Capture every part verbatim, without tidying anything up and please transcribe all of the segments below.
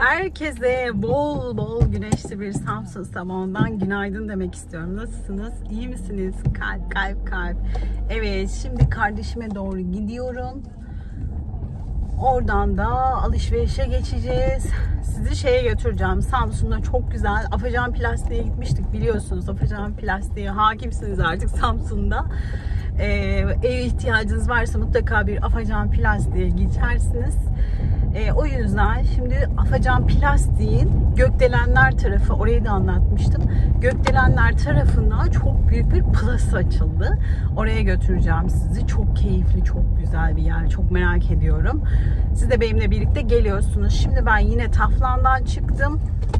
Herkese bol bol güneşli bir Samsun sabahından günaydın demek istiyorum. Nasılsınız? İyi misiniz? Kalp kalp kalp. Evet, şimdi kardeşime doğru gidiyorum. Oradan da alışverişe geçeceğiz. Sizi şeye götüreceğim. Samsun'da çok güzel Afacan Plastik'e gitmiştik, biliyorsunuz. Afacan Plastik'e hakimsiniz artık Samsun'da. Ee, ev ihtiyacınız varsa mutlaka bir Afacan Plastik'e geçersiniz. Ee, o yüzden şimdi Afacan Plastik'in Gökdelenler tarafı, orayı da anlatmıştım. Gökdelenler tarafına çok büyük bir plasa açıldı. Oraya götüreceğim sizi. Çok keyifli, çok güzel bir yer. Çok merak ediyorum. Siz de benimle birlikte geliyorsunuz. Şimdi ben yine Taflan'dan çıktım.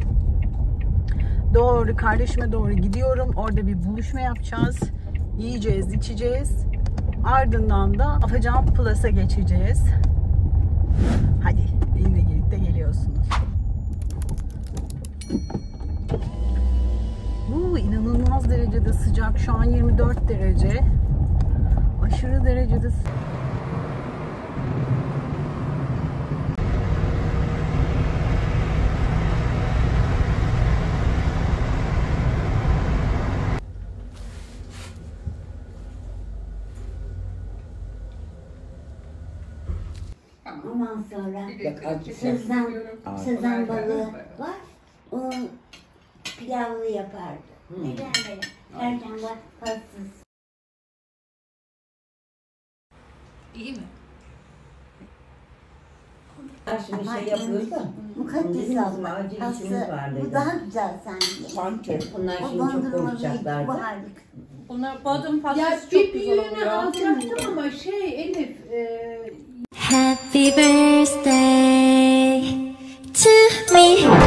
Doğru kardeşime doğru gidiyorum. Orada bir buluşma yapacağız. Yiyeceğiz, içeceğiz. Ardından da Afacan Plus'a geçeceğiz. Hadi benimle birlikte geliyorsunuz. Bu inanılmaz derecede sıcak. Şu an yirmi dört derece. Aşırı derecede sıcak. Ondan sonra sazan, sazan balığı var. Onun pilavlı yapardı. Hmm. Neden böyle? Erken var, tatsız. İyi mi? Şimdi şey yapıyoruz da. Mukaddes alma. Bu daha güzel sanki. Sanki. Bunlar şimdi çok konuşacaklardı. Bunlar badem pastası çok güzel oluyor. Ya alacaktım ama şey Elif... E... Happy birthday to me.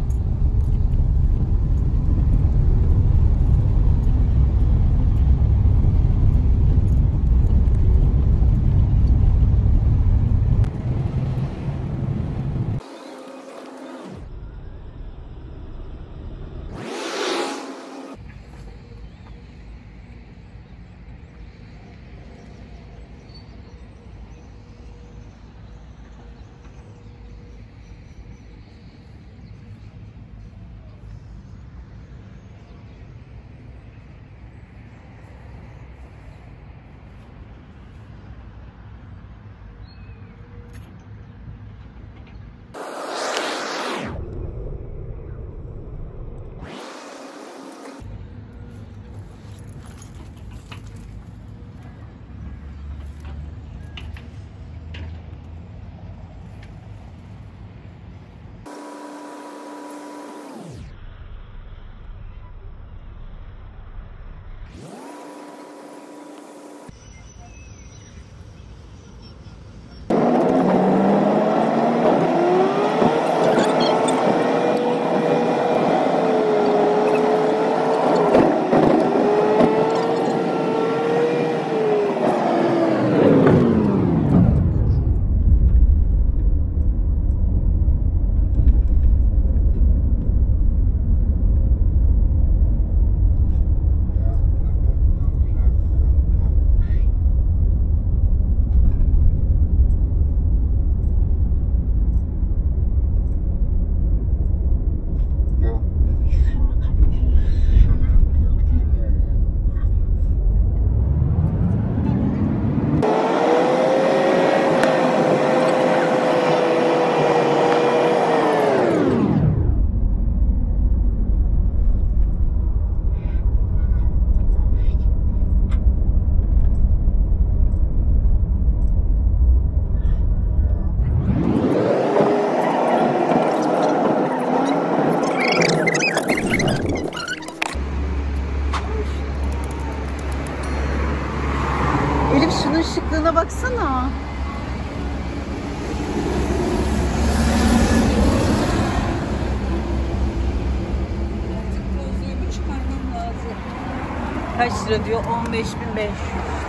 Elif şunun şıklığına baksana. Gözlüğümü çıkarmam lazım. Kaç lira diyor? on beş bin beş yüz.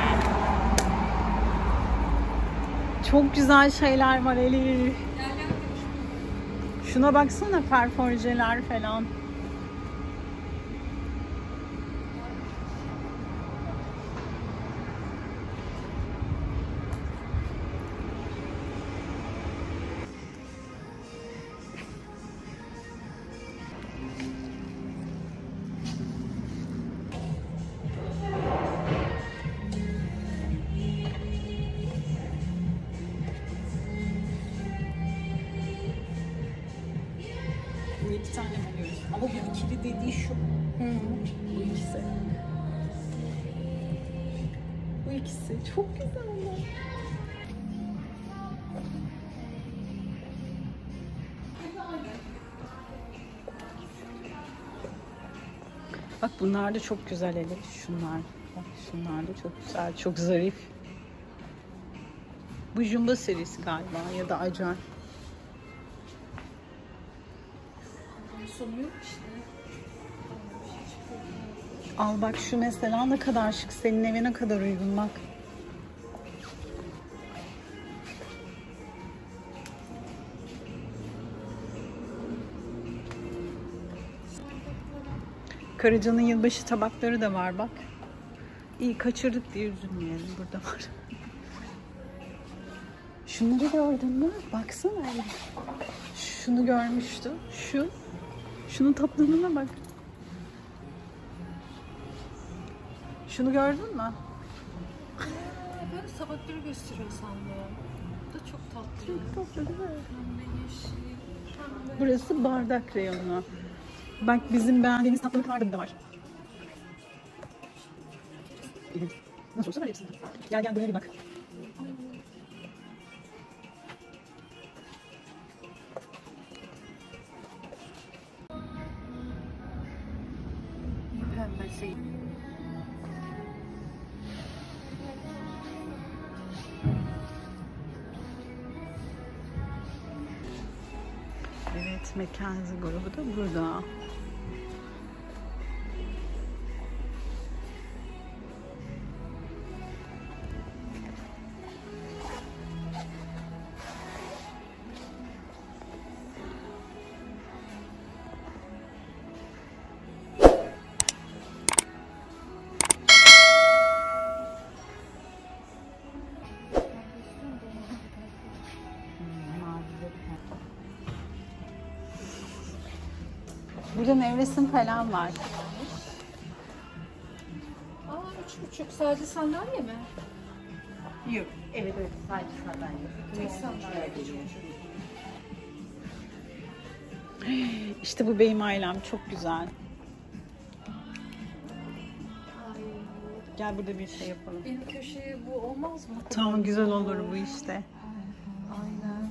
Çok güzel şeyler var Elif. Şuna baksana, perforjeler falan. O ikili dediği şu. Hı. Bu ikisi. Bu ikisi çok güzeller. Bak bunlar da çok güzel Elif. Şunlar. Bak şunlar da çok güzel. Çok zarif. Bu Jumbo serisi galiba ya da Acar. Sonu yok işte. Al bak şu mesela ne kadar şık. Senin eve ne kadar uygun bak. Karaca'nın yılbaşı tabakları da var bak. İyi kaçırdık diye üzülmeyelim. Burada var. Şunları gördün mü? Baksana. Şunu görmüştüm. Şu. Şunun tatlılığına bak. Şunu gördün mü? Böyle tabakları gösteriyor sandım. Bu da çok tatlı. Çok tatlı değil mi? Pembe, yeşil, pembe. Burası bardak reyonu. Bak bizim beğendiğimiz tatlılar da var. Nasıl olsa var hepsinde. Gel gel buraya bir bak. Pembesi. Evet, Mackenzie grubu da burada. Burada nevresim falan var. Aa, üç buçuk. Sadece sandalye mi? Yok. Evet evet sadece sandalye. Tek sandalye. İşte bu benim ailem çok güzel. Ay, Gel burada bir şey yapalım. benim köşeye bu olmaz mı? Tamam güzel olur bu işte. Aynen.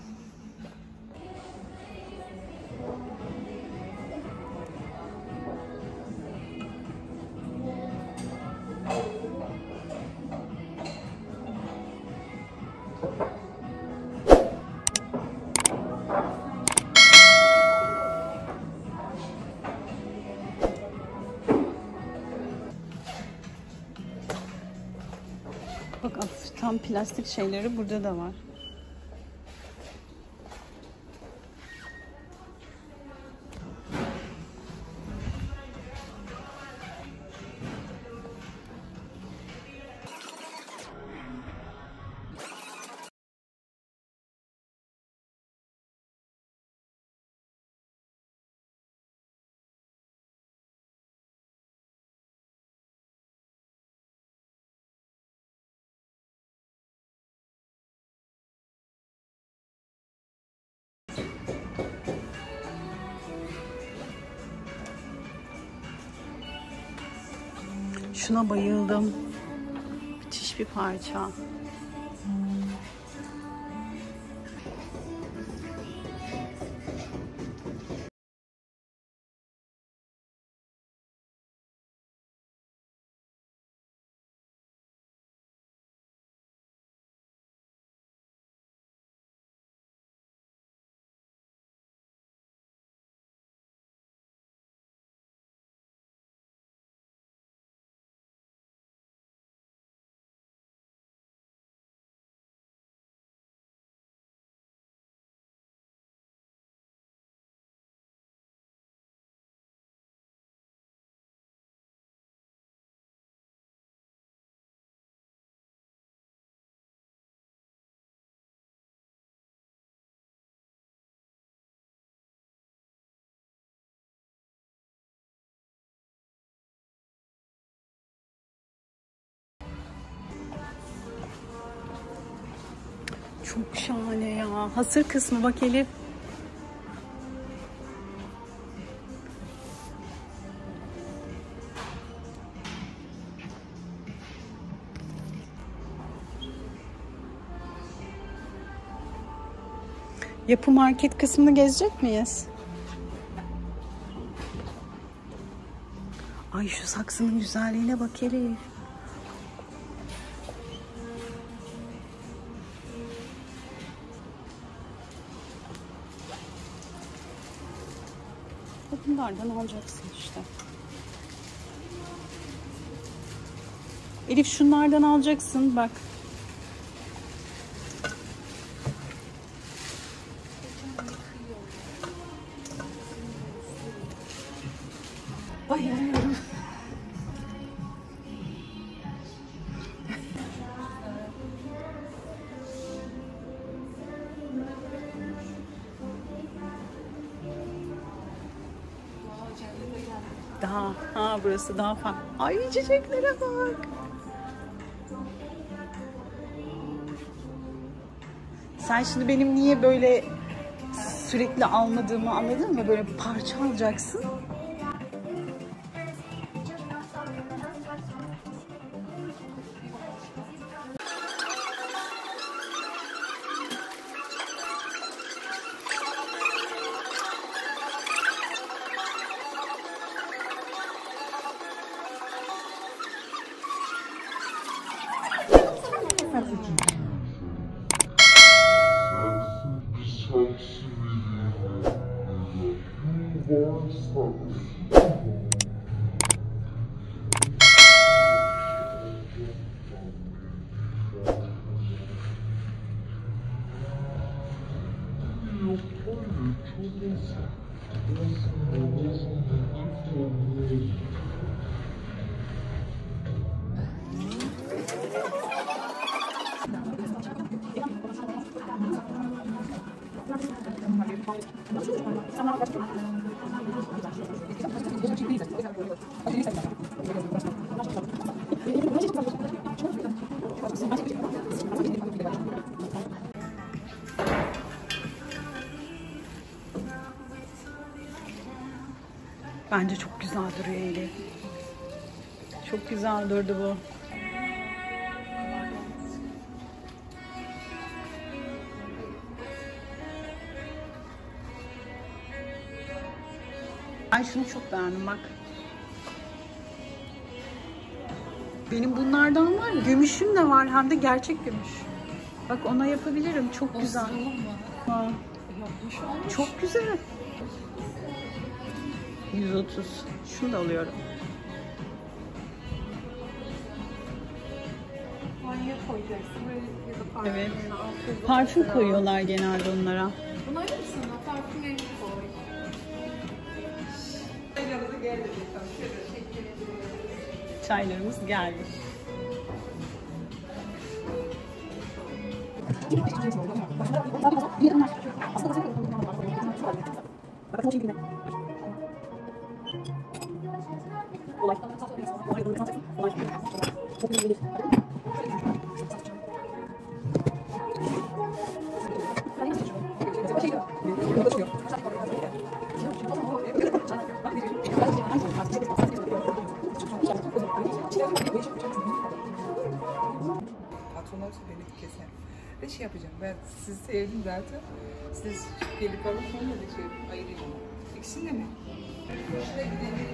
Bak tam plastik şeyleri burada da var. Şuna bayıldım. Müthiş bir parça. Çok şahane ya. Hasır kısmı bak Elif. Yapı market kısmını gezecek miyiz? Ay şu saksının güzelliğine bak Elif. Bunlardan alacaksın işte. Elif şunlardan alacaksın bak. Bayılıyorum. Daha, ha burası daha farklı. Ay çiçeklere bak. Sen şimdi benim niye böyle sürekli almadığımı anladın mı? Böyle parça alacaksın. Bence çok güzel duruyor Elif. Çok güzel durdu bu. Ben şunu çok beğendim bak. Benim bunlardan var. Gümüşüm de var. Hem de gerçek gümüş. Bak ona yapabilirim. Çok güzel. Ha. Çok güzel. yüz otuz. Şunu da alıyorum. Evet. Parfüm koyuyorlar genelde onlara. Bunu alır mısın? Parfümlerini koy. Çaylarımız geldi. Patronlar beni keser. Ve şey yapacağım, ben sizi sevdim zaten. Siz gelip alıp sonra da şey ayırayım. İkisini de mi? Şuraya gidelim.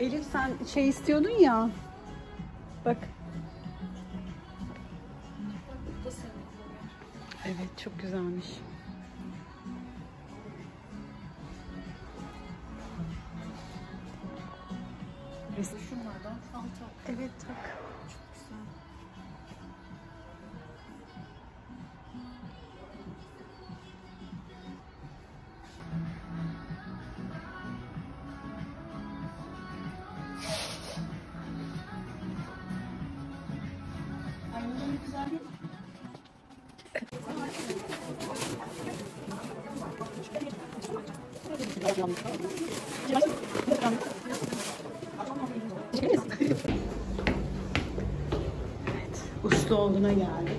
Elif sen şey istiyordun ya. Bak. Evet çok güzelmiş. Şunlardan al tak. Evet tak. Çok güzel. Ay ne güzel. Evet, Usluoğlu'na geldik.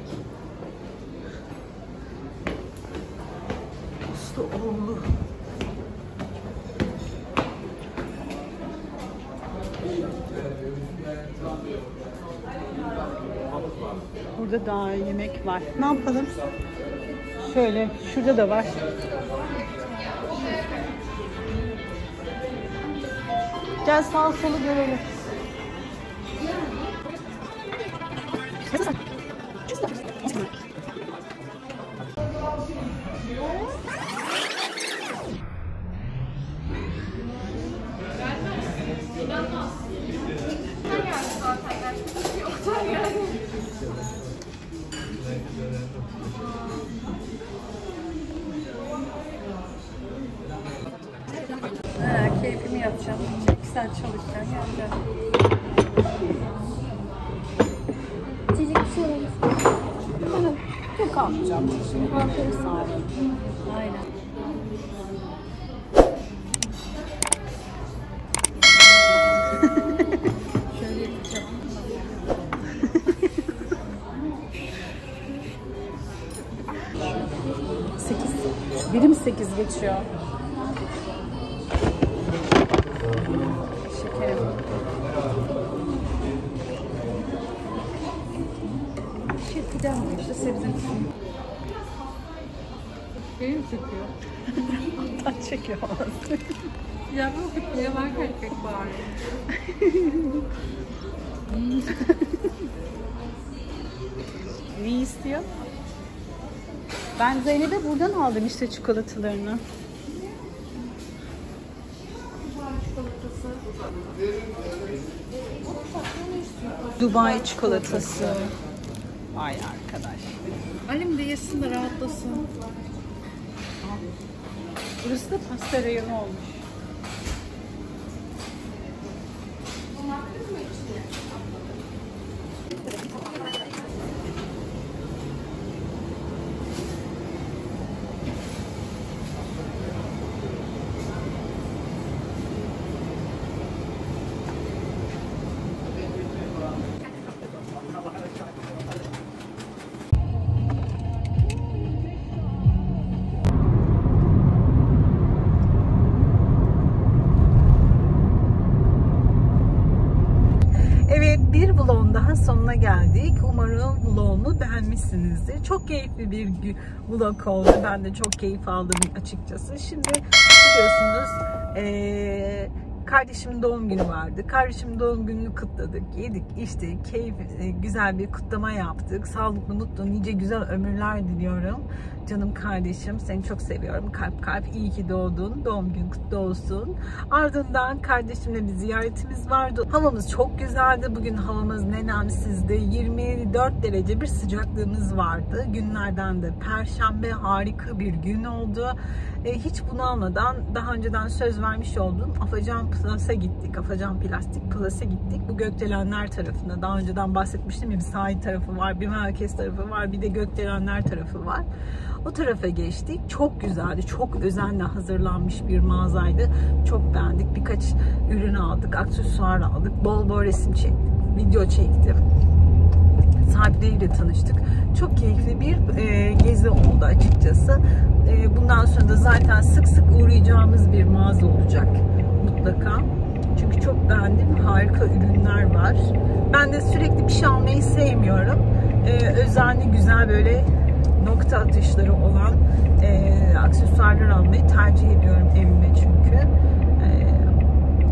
Usluoğlu. Burada daha yemek var. Ne yapalım? Şöyle, şurada da var. Gel sağ solu görelim. Ha, keyfimi yapacağım. İki saat çalışacağım. Geleceğim. İçecek bir şey alalım. Çok almayacağım. Şimdi kalkarız sağ olun. Aynen. Şöyle yapacağım. Sekiz. Birim sekiz geçiyor. Şekerim. Şey yapacağım işte sebze. Benim çekiyor. Taç çekiyor. Ya bu bitmeye var pek bari. Ne istiyor? Ben Zeynep'e buradan aldım işte çikolatalarını. Dubai çikolatası. Vay arkadaş. Annem de yesin de rahatlasın. Burası da pasta reyonu olmuş. Vlogun daha sonuna geldik. Umarım vlogumu beğenmişsinizdir. Çok keyifli bir vlog oldu. Ben de çok keyif aldım açıkçası. Şimdi biliyorsunuz ee, kardeşimin doğum günü vardı. Kardeşimin doğum gününü kutladık, yedik, içtik, keyif, güzel bir kutlama yaptık. Sağlıklı, mutlu, nice güzel ömürler diliyorum. Canım kardeşim, seni çok seviyorum. Kalp kalp iyi ki doğdun. Doğum gün kutlu olsun. Ardından kardeşimle bir ziyaretimiz vardı. Havamız çok güzeldi. Bugün havamız nemsizdi. yirmi dört derece bir sıcaklığımız vardı. Günlerden de Perşembe harika bir gün oldu. E, hiç bunalmadan daha önceden söz vermiş olduğum Afacan Plus'a gittik. Afacan Plastik Plus'a gittik. Bu Gökdelenler tarafında. Daha önceden bahsetmiştim ya, bir sahil tarafı var, bir merkez tarafı var, bir de Gökdelenler tarafı var. O tarafa geçtik. Çok güzeldi. Çok özenle hazırlanmış bir mağazaydı. Çok beğendik. Birkaç ürün aldık. Aksesuar aldık. Bol bol resim çektim. Video çektim. Sahipleriyle tanıştık. Çok keyifli bir e, gezi oldu açıkçası. E, bundan sonra da zaten sık sık uğrayacağımız bir mağaza olacak. Mutlaka. Çünkü çok beğendim. Harika ürünler var. Ben de sürekli bir şey almayı sevmiyorum. E, özenli, güzel böyle nokta atışları olan e, aksesuarlar almayı tercih ediyorum evime çünkü. E,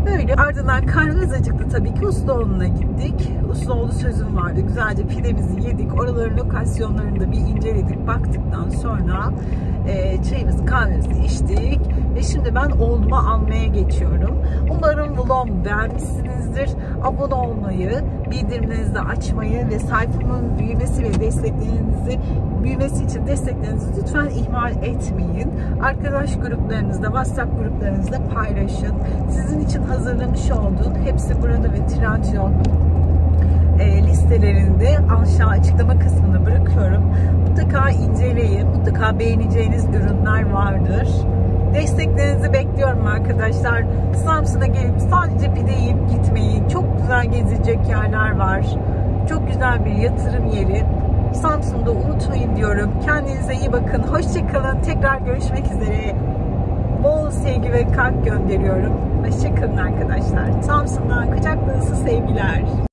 Böyle ardından karnımız acıktı tabii ki, Usluoğlu'na gittik. Usluoğlu sözüm vardı. Güzelce pidemizi yedik. Oraların lokasyonlarını da bir inceledik. Baktıktan sonra e, çayımızı kahvemizi içtik. Ve şimdi ben oğlumu almaya geçiyorum. Umarım vlogumu beğenmişsinizdir. Abone olmayı, bildirimlerinizi açmayı ve sayfamın büyümesi ve desteklerinizi büyümesi için desteklerinizi lütfen ihmal etmeyin. Arkadaş gruplarınızda, WhatsApp gruplarınızda paylaşın. Sizin için hazırlamış olduğum hepsi burada ve Trendyol e, listelerinde aşağı açıklama kısmına bırakıyorum. Mutlaka inceleyin. Mutlaka beğeneceğiniz ürünler vardır. Desteklerinizi bekliyorum arkadaşlar. Samsun'a gelip sadece pide yiyip gitmeyin. Çok güzel gezilecek yerler var. Çok güzel bir yatırım yeri. Samsun'da unutmayın diyorum. Kendinize iyi bakın. Hoşça kalın. Tekrar görüşmek üzere. Bol sevgi ve kalp gönderiyorum. Hoşça kalın arkadaşlar. Samsun'dan kucak dolusu sevgiler.